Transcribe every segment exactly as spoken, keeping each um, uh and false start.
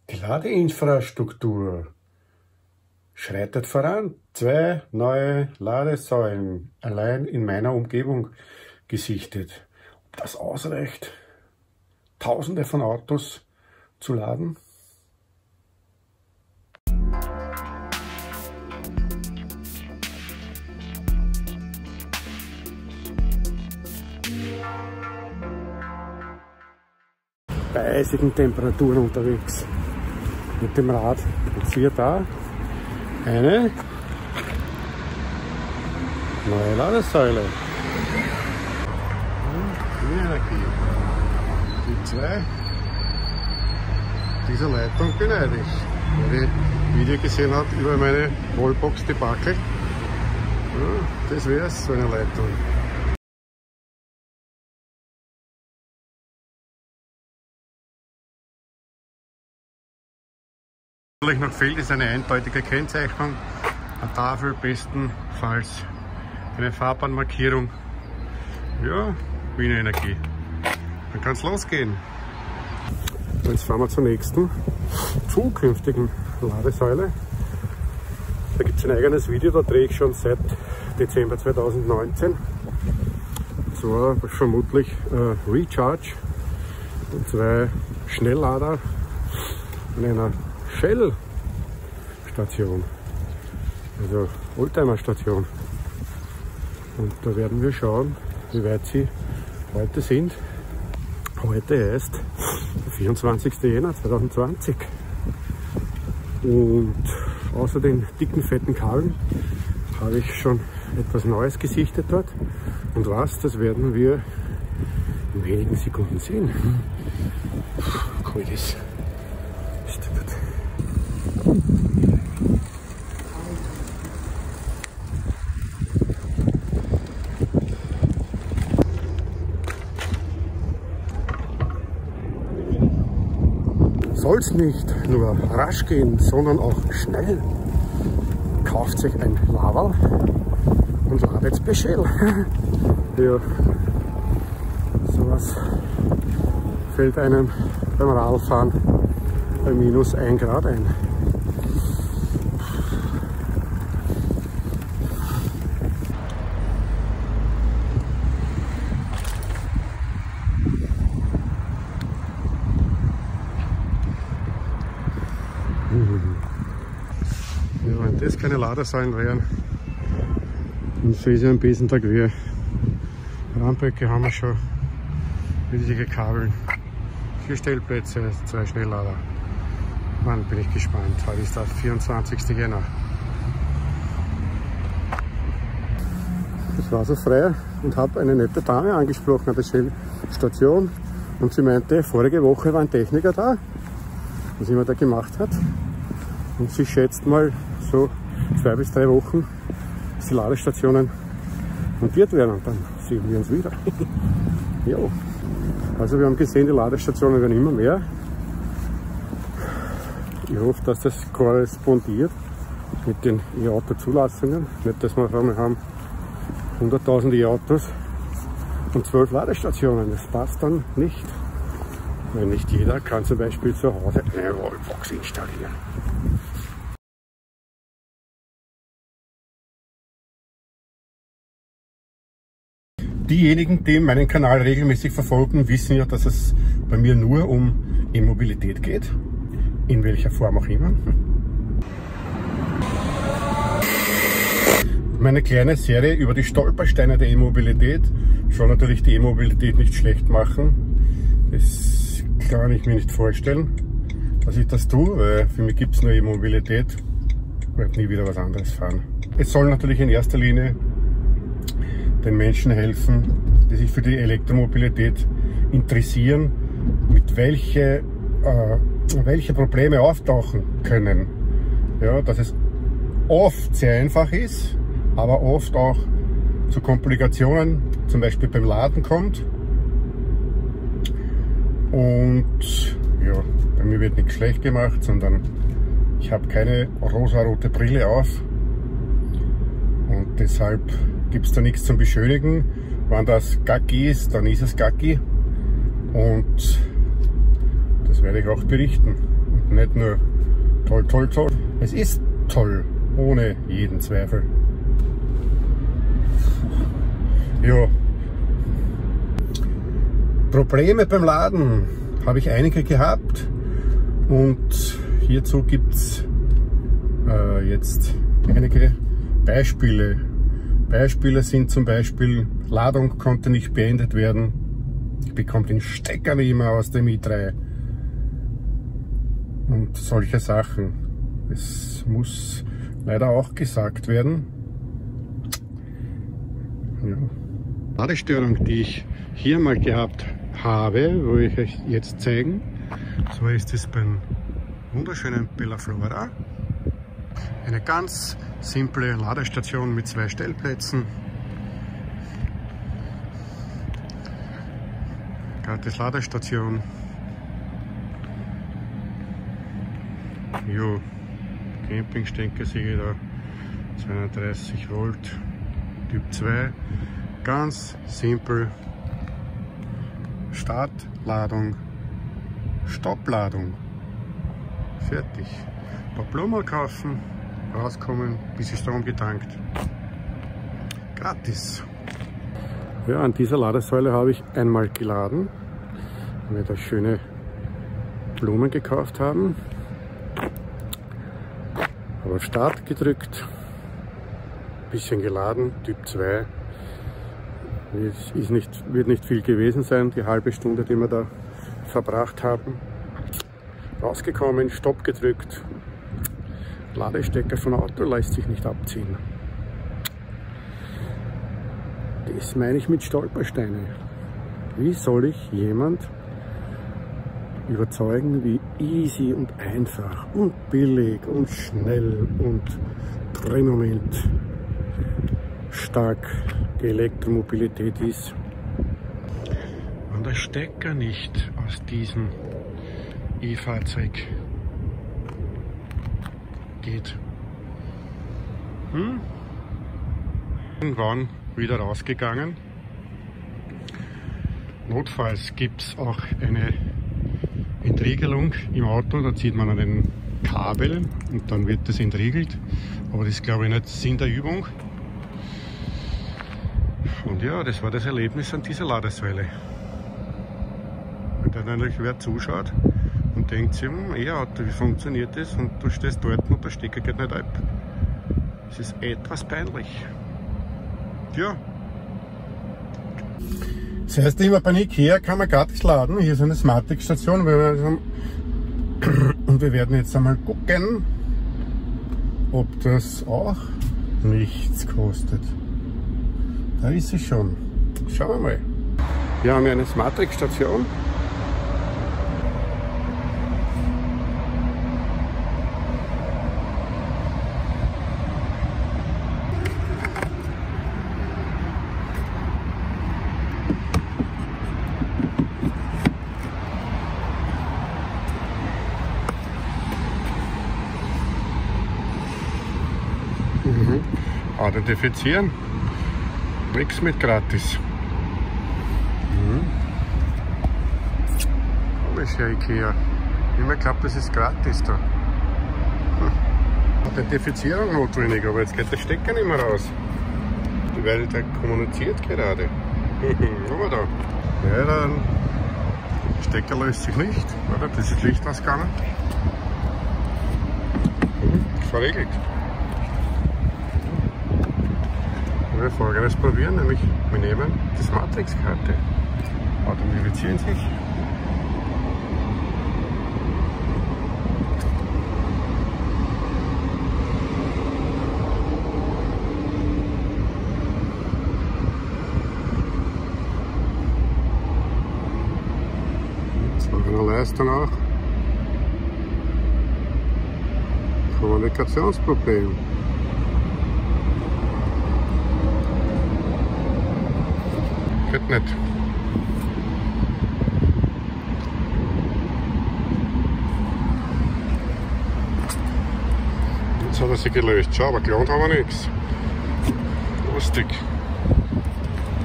Die Ladeinfrastruktur schreitet voran. Zwei neue Ladesäulen allein in meiner Umgebung gesichtet. Ob das ausreicht, Tausende von Autos zu laden? Bei eisigen Temperaturen unterwegs mit dem Rad. Und siehe da, eine neue Ladesäule. Die Energie. Die zwei dieser Leitung beneide ich. Wer die Video gesehen hat über meine Wallbox-Debakel, ja, das wäre es, so eine Leitung. Was noch fehlt, ist eine eindeutige Kennzeichnung, eine Tafel, bestenfalls eine Fahrbahnmarkierung. Ja, Wiener Energie. Dann kann es losgehen. Jetzt fahren wir zur nächsten zukünftigen Ladesäule. Da gibt es ein eigenes Video, da drehe ich schon seit Dezember zweitausendneunzehn. Und zwar vermutlich äh, Recharge und zwei Schnelllader in einer Shell-Station, also Oldtimer-Station. Und da werden wir schauen, wie weit sie heute sind. Heute heißt vierundzwanzigster Jänner zweitausendzwanzig. Und außer den dicken, fetten Kabeln habe ich schon etwas Neues gesichtet dort. Und was, das werden wir in wenigen Sekunden sehen. Cool ist. Soll es nicht nur rasch gehen, sondern auch schnell. Kauft sich ein Laval und ladet special. Ja, sowas fällt einem beim Radfahren bei minus ein Grad ein. Ja, wenn das keine Ladesäulen wären, und Fräse am Besentag wäre. Ramböcke haben wir schon, riesige Kabel, vier Stellplätze, zwei Schnelllader. Mann, bin ich gespannt. Heute ist der vierundzwanzigster Jänner. Ich war so frei und habe eine nette Dame angesprochen an der Shell-Station und sie meinte, vorige Woche war ein Techniker da, was immer der gemacht hat. Und sie schätzt mal so zwei bis drei Wochen, dass die Ladestationen montiert werden und dann sehen wir uns wieder. Jo. Also wir haben gesehen, die Ladestationen werden immer mehr. Ich hoffe, dass das korrespondiert mit den E-Auto-Zulassungen. Nicht, dass wir auf einmal haben hunderttausend E-Autos und zwölf Ladestationen. Das passt dann nicht. Weil nicht jeder kann zum Beispiel zu Hause eine Wallbox installieren. Diejenigen, die meinen Kanal regelmäßig verfolgen, wissen ja, dass es bei mir nur um E-Mobilität geht. In welcher Form auch immer. Meine kleine Serie über die Stolpersteine der E-Mobilität soll natürlich die E-Mobilität nicht schlecht machen. Das kann ich mir nicht vorstellen, dass ich das tue, weil für mich gibt es nur E-Mobilität. Ich werde nie wieder was anderes fahren. Es soll natürlich in erster Linie den Menschen helfen, die sich für die Elektromobilität interessieren, mit welche, äh, welche Probleme auftauchen können. Ja, dass es oft sehr einfach ist, aber oft auch zu Komplikationen, zum Beispiel beim Laden kommt. Und ja, bei mir wird nichts schlecht gemacht, sondern ich habe keine rosa-rote Brille auf und deshalb gibt es da nichts zum Beschönigen. Wenn das Gacki ist, dann ist es Gacki und das werde ich auch berichten. Und nicht nur toll, toll, toll. Es ist toll, ohne jeden Zweifel. Ja. Probleme beim Laden habe ich einige gehabt und hierzu gibt es äh, jetzt einige Beispiele. Beispiele sind zum Beispiel, Ladung konnte nicht beendet werden, ich bekomme den Stecker nicht mehr aus dem i drei und solche Sachen. Es muss leider auch gesagt werden. Ja. Ladestörung, die ich hier mal gehabt habe, wo ich euch jetzt zeigen. So ist es beim wunderschönen Bella Flora. Eine ganz simple Ladestation mit zwei Stellplätzen. Gratis Ladestation. Jo, Campingstecker sehe ich da. zweihundertdreißig Volt, Typ zwei. Ganz simpel. Startladung, Stoppladung. Fertig. Ein paar Blumen kaufen, rauskommen, bisschen Strom getankt. Gratis. Ja, an dieser Ladesäule habe ich einmal geladen, weil wir da schöne Blumen gekauft haben. Habe auf Start gedrückt, bisschen geladen, Typ zwei. Ist nicht, wird nicht viel gewesen sein, die halbe Stunde, die wir da verbracht haben. Rausgekommen, Stopp gedrückt. Ladestecker von Auto lässt sich nicht abziehen. Das meine ich mit Stolpersteine. Wie soll ich jemand überzeugen, wie easy und einfach und billig und schnell und Drehmoment stark die Elektromobilität ist? Wenn der Stecker nicht aus diesem E-Fahrzeug geht. Hm? Irgendwann wieder rausgegangen. Notfalls gibt es auch eine Entriegelung im Auto, da zieht man an den Kabel und dann wird das entriegelt. Aber das ist, glaube ich, nicht Sinn der Übung. Und ja, das war das Erlebnis an dieser Ladesäule. Und dann natürlich wer zuschaut und denkt sich, hm, E-Auto, wie funktioniert das? Und du stehst dort und der Stecker geht nicht ab. Das ist etwas peinlich. Ja. Das heißt immer, bei Ikea kann man gratis laden. Hier ist eine Smartix-Station. Und wir werden jetzt einmal gucken, ob das auch nichts kostet. Da ist sie schon. Schauen wir mal. Wir haben hier eine Smartix-Station. Mhm. Identifizieren. Nichts mit gratis. Mhm. Aber ist ja Ikea. Ich habe geglaubt, das ist gratis da. Hm. Identifizierung notwendig, aber jetzt geht der Stecker nicht mehr raus. Weil der kommuniziert gerade. Aber da. Ja, der Stecker löst sich nicht. Oder? Das ist Licht ausgegangen. Mhm. Verriegelt. Wir Folgendes probieren, nämlich wir nehmen die Smartix-Karte, authentifizieren sich. Jetzt noch eine Leistung auch. Kommunikationsproblem. Geht nicht. Jetzt hat er sich gelöst. Schau, aber gelernt haben wir nichts. Lustig.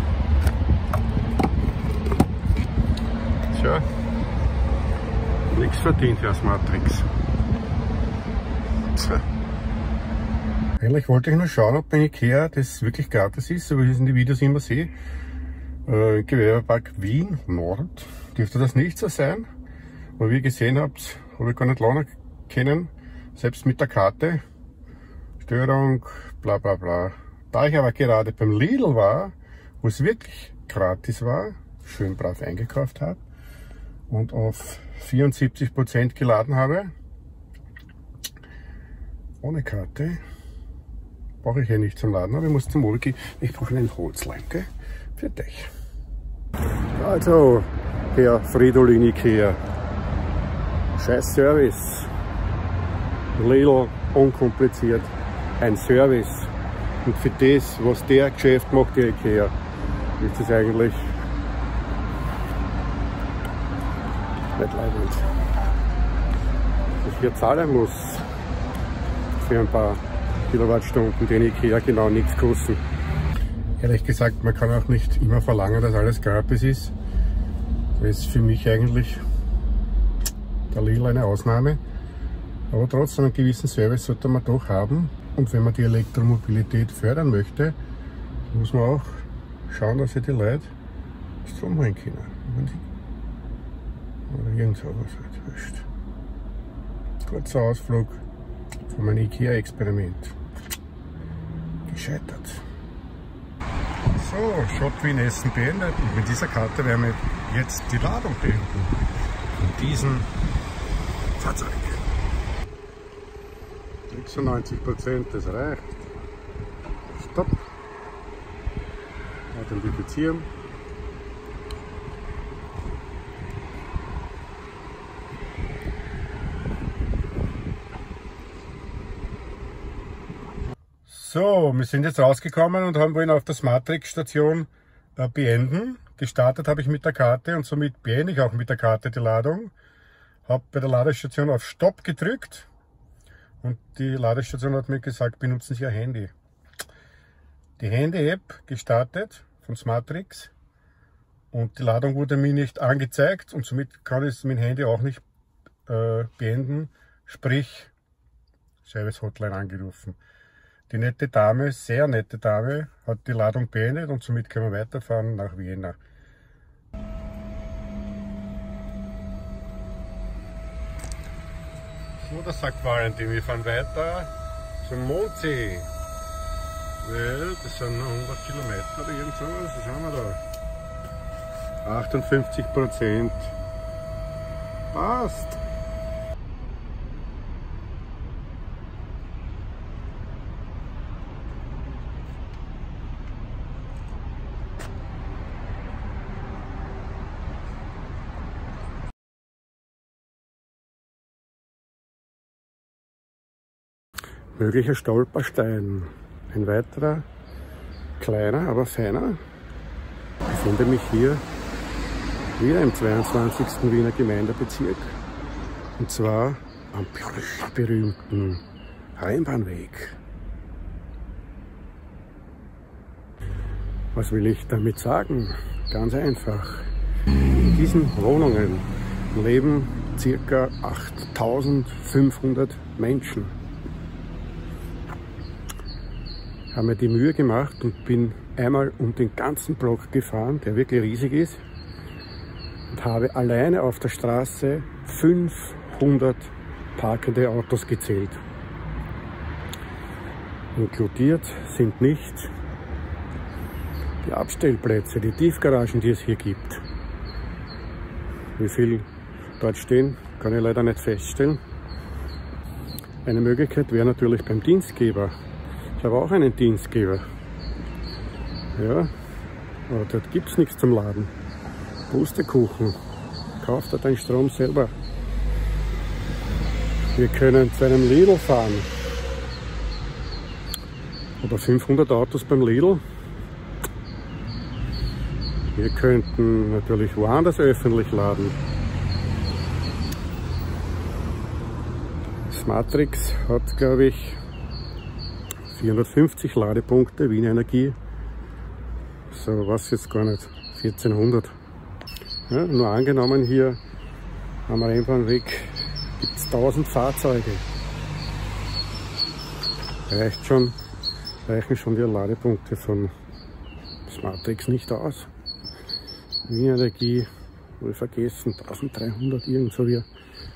Tja. nichts verdient, Herr Smartrix. So. Eigentlich wollte ich nur schauen, ob bei Ikea das wirklich gratis ist, so wie ich es in den Videos immer sehe. Äh, Gewerbepark Wien Nord dürfte das nicht so sein. Aber wie ihr gesehen habt, habe ich gar nicht lange kennen, selbst mit der Karte. Störung, bla bla bla. Da ich aber gerade beim Lidl war, wo es wirklich gratis war, schön brav eingekauft habe und auf vierundsiebzig Prozent geladen habe, ohne Karte, brauche ich ja nicht zum Laden, aber ich muss zum Obi gehen. Ich brauche einen Holzleim, gell? Für dich. Also, Herr Fridolin Ikea. Scheiß Service. Lidl, unkompliziert. Ein Service. Und für das, was der Geschäft macht, der Ikea, ist das eigentlich nicht leibend. Was ich hier zahlen muss für ein paar Kilowattstunden, den Ikea genau nichts kosten. Ehrlich gesagt, man kann auch nicht immer verlangen, dass alles gratis ist. Das ist für mich eigentlich der Lidl eine Ausnahme. Aber trotzdem einen gewissen Service sollte man doch haben. Und wenn man die Elektromobilität fördern möchte, muss man auch schauen, dass sie die Leute Strom holen können. Oder irgend sowas halt. Wurscht. Kurzer Ausflug von meinem Ikea-Experiment. Gescheitert. So, Shot Wien Essen beendet. Und mit dieser Karte werden wir jetzt die Ladung beenden. Von diesem Fahrzeug. sechsundneunzig Prozent, das reicht. Stopp. Identifizieren. So, wir sind jetzt rausgekommen und haben wollen auf der Smartrix-Station äh, beenden. Gestartet habe ich mit der Karte und somit beende ich auch mit der Karte die Ladung. Habe bei der Ladestation auf Stopp gedrückt und die Ladestation hat mir gesagt, benutzen Sie Ihr Handy. Die Handy-App gestartet von Smartrix und die Ladung wurde mir nicht angezeigt und somit kann ich mein Handy auch nicht äh, beenden, sprich Service Hotline angerufen. Die nette Dame, sehr nette Dame, hat die Ladung beendet und somit können wir weiterfahren nach Vienna. So, das sagt Valentin, wir fahren weiter zum Mondsee. Well, das sind hundert Kilometer oder irgend sowas, was haben wir da? achtundfünfzig Prozent. Passt. Möglicher Stolperstein. Ein weiterer, kleiner, aber feiner. Ich befinde mich hier wieder im zweiundzwanzigsten Wiener Gemeindebezirk. Und zwar am berühmten Rheinbahnweg. Was will ich damit sagen? Ganz einfach. In diesen Wohnungen leben ca. achttausendfünfhundert Menschen. Ich habe mir die Mühe gemacht und bin einmal um den ganzen Block gefahren, der wirklich riesig ist, und habe alleine auf der Straße fünfhundert parkende Autos gezählt. Inkludiert sind nicht die Abstellplätze, die Tiefgaragen, die es hier gibt. Wie viel dort stehen, kann ich leider nicht feststellen. Eine Möglichkeit wäre natürlich beim Dienstgeber. Ich habe auch einen Dienstgeber. Ja, aber dort gibt es nichts zum Laden. Pustekuchen. Kauft er deinen Strom selber. Wir können zu einem Lidl fahren. Oder fünfhundert Autos beim Lidl. Wir könnten natürlich woanders öffentlich laden. Smartrix hat, glaube ich, vierhundertfünfzig Ladepunkte, Wien Energie. So, was jetzt gar nicht, vierzehnhundert. Ja, nur angenommen hier Am Rennbahnweg gibt es tausend Fahrzeuge. Reicht schon, reichen schon die Ladepunkte von Smartrex nicht aus. Wien Energie, wohl vergessen, dreizehnhundert irgend so wie.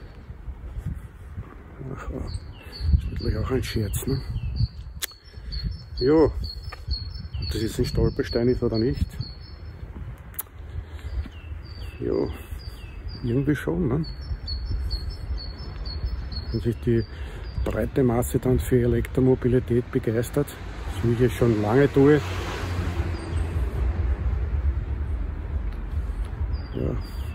Ach, das ist natürlich auch ein Scherz, ne? Ja, ob das jetzt ein Stolperstein ist oder nicht. Ja, irgendwie schon, ne? Wenn sich die breite Masse dann für Elektromobilität begeistert, so wie ich es schon lange tue, ja,